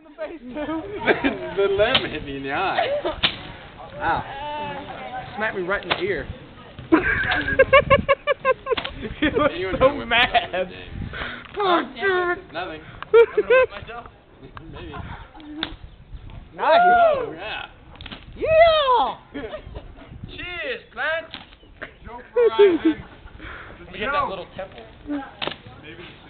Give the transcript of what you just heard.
in the face too. The limb hit me in the eye. Ow. Smacked me right in the ear. He was so mad. Oh, dude. Nothing. I'm gonna whip myself. Maybe. Nice. Oh, yeah. Yeah. Cheers, plant. Joe Verizon. You get that little temple. Maybe.